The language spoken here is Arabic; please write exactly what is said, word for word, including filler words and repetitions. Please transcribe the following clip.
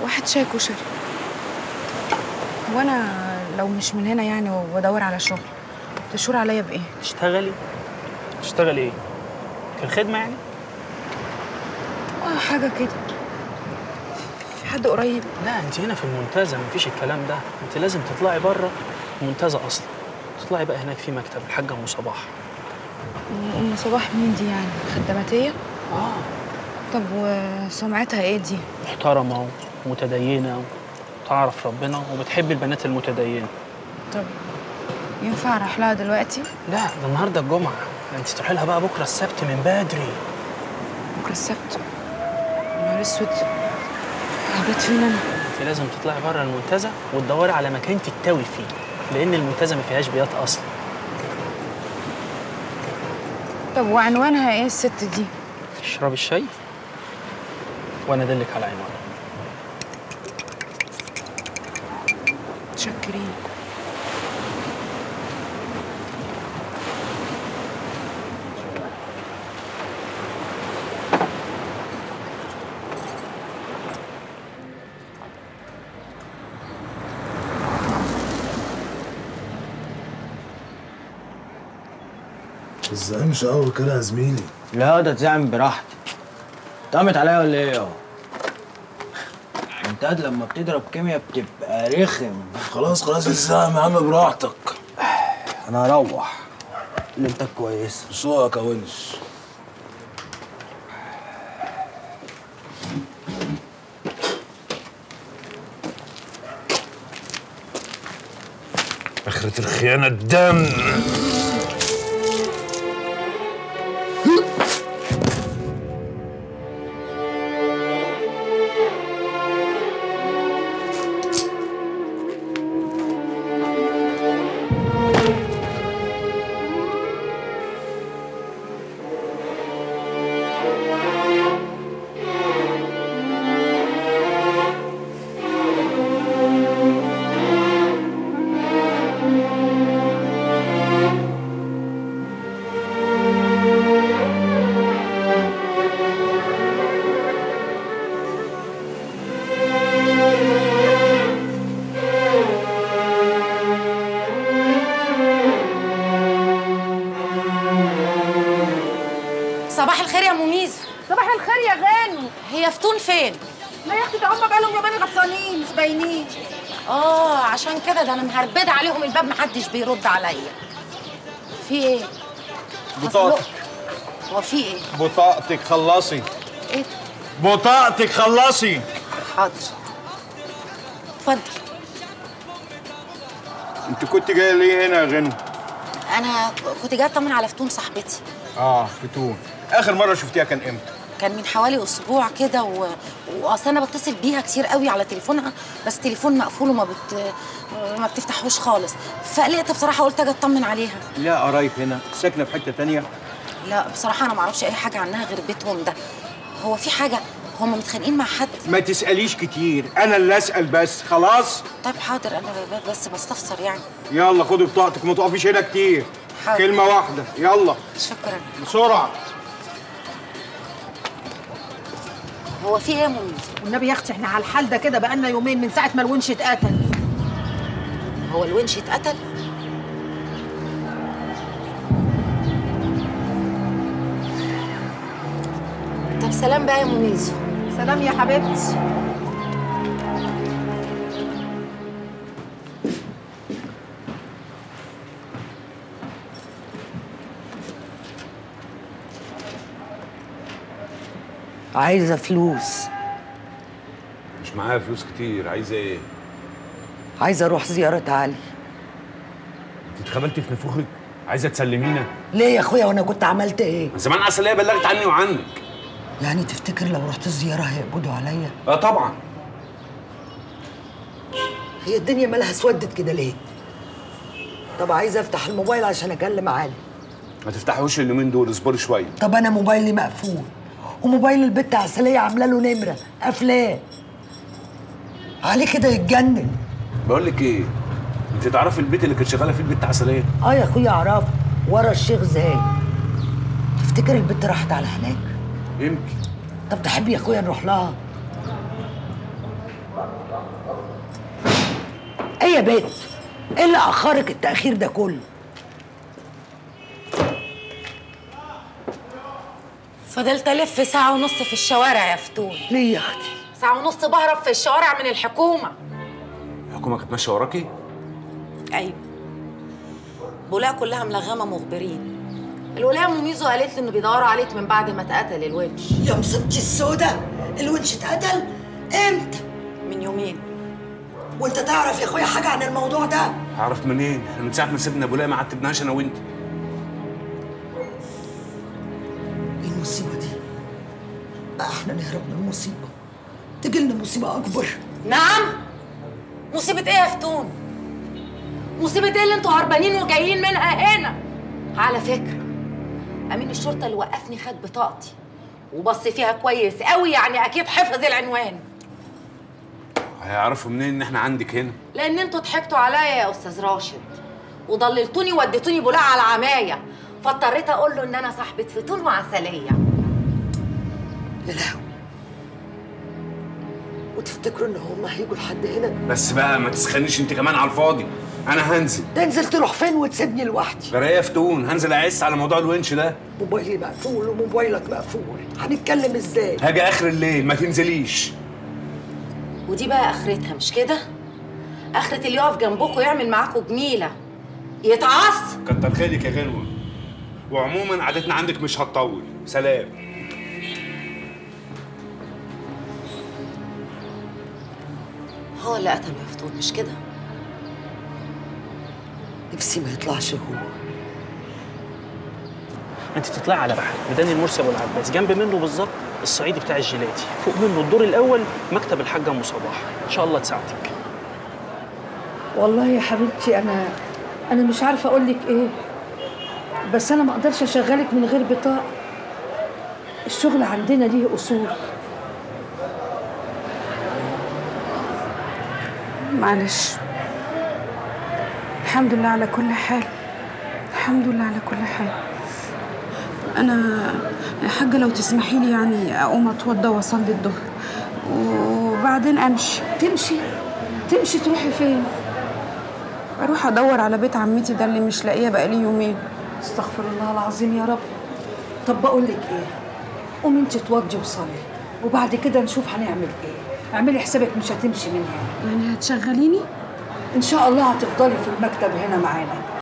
واحد شاي كشري. وانا لو مش من هنا يعني وبدور على شغل تشور عليا بايه؟ تشتغلي؟ تشتغلي ايه؟ في الخدمه يعني؟ اه حاجه كده. في حد قريب؟ لا انت هنا في المنتزه مفيش الكلام ده، انت لازم تطلعي بره المنتزه اصلا. تطلعي بقى هناك في مكتب الحاجه ام صباح. ام صباح مين دي يعني؟ خدماتيه؟ اه. طب وسمعتها ايه دي؟ محترمه ومتدينه وتعرف ربنا وبتحب البنات المتدينه. طب ينفع اروح لها دلوقتي؟ لا ده النهارده الجمعه، انت تروحي لها بقى بكره السبت من بدري. بكره السبت؟ نهار اسود، هبات فين انا؟ انت لازم تطلعي بره المنتزه وتدوري على مكان تتوي فيه، لان المنتزه ما فيهاش بيات اصلا. طب وعنوانها ايه الست دي؟ اشربي الشاي وانا ادلك على عنوانها. متشكرين. تزعمش قوي كده يا زميلي. لا ده تزعم براحتك. طقمت عليا ولا ايه اهو؟ انت قد لما بتضرب كيمياء بتبقى رخم. خلاص خلاص الزعم يا عم براحتك. انا هروح. ليلتك كويسه. سوقك يا ونس. آخرة الخيانة الدم. صباح الخير يا مميز. صباح الخير يا غانم. هي فتون فين؟ لا يا اختي ده هم بقالهم يومين غطسانين مش باينين. اه عشان كده ده انا مهربده عليهم الباب محدش بيرد عليا. في ايه؟ بطاقتك. هو في ايه؟ بطاقتك خلصي. ايه؟ بطاقتك خلصي. حاضر. اتفضل. انت كنت جايه ليه هنا يا غنو؟ انا كنت جايه اطمن على فتون صاحبتي. اه فتون. اخر مره شفتيها كان امتى؟ كان من حوالي اسبوع كده و... واصل انا بتصل بيها كتير قوي على تليفونها، بس التليفون مقفول وما بت... ما بتفتحوش خالص، فقلقت بصراحه قلت اجي اطمن عليها. لا قرايب هنا ساكنه في حته تانية؟ لا بصراحه انا ما اعرفش اي حاجه عنها غير بيتهم ده. هو في حاجه؟ هم متخانقين مع حد؟ ما تساليش كتير، انا اللي اسال بس. خلاص طيب حاضر، انا بس بستفسر يعني. يلا خدي بطاقتك ما تقفيش هنا كتير. حاضر. كلمه واحده يلا. شكرا. بسرعه. هو في ايه يا منير؟ والنبي يا اختي احنا على الحال ده كده بقالنا يومين من ساعه ما الونش اتقتل. هو الونش اتقتل؟ طب سلام بقى يا منيزو. سلام يا حبيبتي. عايزة فلوس. مش معايا فلوس كتير. عايزة ايه؟ عايزة اروح زيارة علي. انت اتخبلتي في نفوخك؟ عايزة تسلمينا؟ ليه يا اخويا وانا كنت عملت ايه؟ من زمان عسلية بلغت عني وعنك. يعني تفتكر لو رحت الزيارة هيقبضوا عليا؟ اه طبعا. هي الدنيا مالها اسودت كده ليه؟ طب عايزة افتح الموبايل عشان اكلم علي. ما تفتحوش اليومين دول، اصبري شوية. طب انا موبايلي مقفول وموبايل البت عسلية عاملة له نمرة قافلاه. عليه كده يتجنن. بقول لك ايه؟ انت تعرفي البيت اللي كانت شغالة فيه البت عسلية؟ اه يا اخويا اعرفه، ورا الشيخ زايد. تفتكر البت راحت على هناك؟ يمكن. طب تحب يا اخويا نروح لها؟ ايه يا بنت؟ ايه اللي اخرك التاخير ده كله؟ فضلت الف ساعه ونص في الشوارع يا فتون. ليه يا اختي؟ ساعه ونص بهرب في الشوارع من الحكومه. الحكومه كانت ماشيه وراكي؟ ايوه. بولاها كلها ملغمه مخبرين. الولايه ام ميزو قالت لي انه بيدوروا عليك من بعد ما اتقتل الونش. يا مصيبتي السودا، الونش اتقتل؟ امتى؟ من يومين. وانت تعرف يا اخويا حاجه عن الموضوع ده؟ هعرف منين؟ احنا من ساعه ما سيبنا ابو ما عتبناش انا وانت. ايه المصيبه دي؟ بقى احنا نهرب من المصيبه تجي لنا مصيبه اكبر. نعم؟ مصيبه ايه يا فتون؟ مصيبه ايه اللي انتوا هربانين وجايين منها هنا؟ على فكره امين الشرطه اللي وقفني خد بطاقتي وبص فيها كويس قوي، يعني اكيد حفظ العنوان. هيعرفوا منين ان احنا عندك هنا؟ لان انتوا ضحكتوا عليا يا استاذ راشد وضللتوني ووديتوني بولاق على العمايه، فاضطريت اقول له ان انا صاحبه فتون وعسليه. يا لهوي، وتفتكروا ان هم هيجوا لحد هنا؟ بس بقى ما تسخنيش انت كمان على الفاضي، انا هنزل. تنزل تروح فين وتسيبني لوحدي؟ جرايه فتون، هنزل اعس على موضوع الونش ده. موبايلي مقفول وموبايلك مقفول، هنتكلم ازاي؟ هاجي اخر الليل، ما تنزليش. ودي بقى اخرتها مش كده؟ اخرة اللي يقف جنبكم ويعمل معاكم جميله يتعص. كتر خيرك يا غنوه، وعموما قعدتنا عندك مش هتطول. سلام. هو اللي قتله يا فتون مش كده؟ نفسي ما يطلعش هو. انت تطلعي على بحر ميدان المرسي ابو العباس، جنب منه بالظبط الصعيدي بتاع الجيلاتي، فوق منه الدور الاول مكتب الحاجه ام صباح، ان شاء الله تساعدك. والله يا حبيبتي انا انا مش عارفه اقول لك ايه، بس انا ما اقدرش اشغلك من غير بطاقه. الشغل عندنا ليه اصول. معلش. الحمد لله على كل حال، الحمد لله على كل حال. انا يا حاجه لو تسمحي لي يعني اقوم اتوضى واصلي الظهر وبعدين امشي. تمشي؟ تمشي تروحي فين؟ اروح ادور على بيت عمتي ده اللي مش لاقيه بقالي يومين. استغفر الله العظيم يا رب. طب بقول لك ايه، قومي انت اتوضي وصلي وبعد كده نشوف هنعمل ايه. اعملي حسابك مش هتمشي من هنا. يعني هتشغليني؟ ان شاء الله هتفضلي في المكتب هنا معانا.